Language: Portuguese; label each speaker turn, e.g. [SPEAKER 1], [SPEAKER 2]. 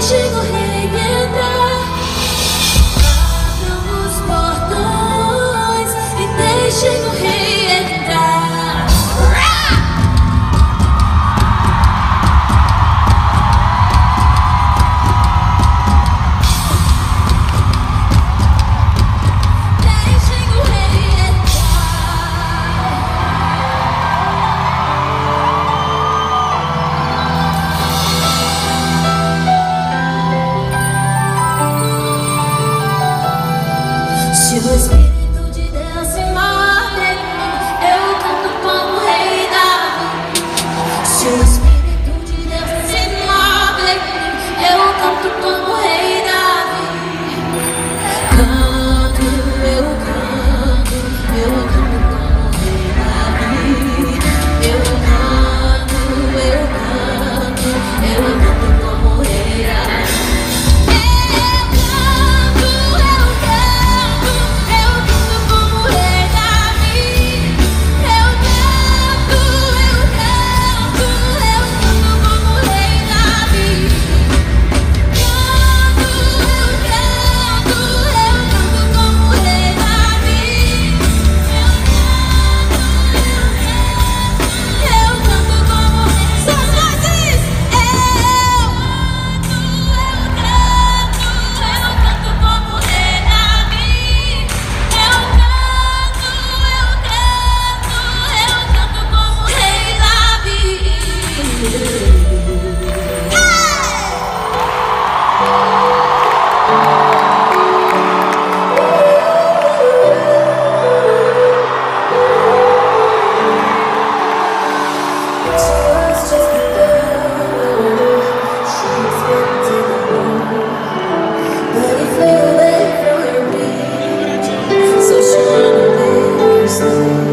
[SPEAKER 1] Deixem o rei entrar. Abram os portões e deixem o rei entrar. Deixem o rei entrar. Se o Espírito de Deus se move em mim, eu canto como rei Davi. Se o Espírito de Deus se move em mim, eu canto como rei Davi. Canto, eu canto como rei Davi. Eu canto como rei Davi. So she wanna be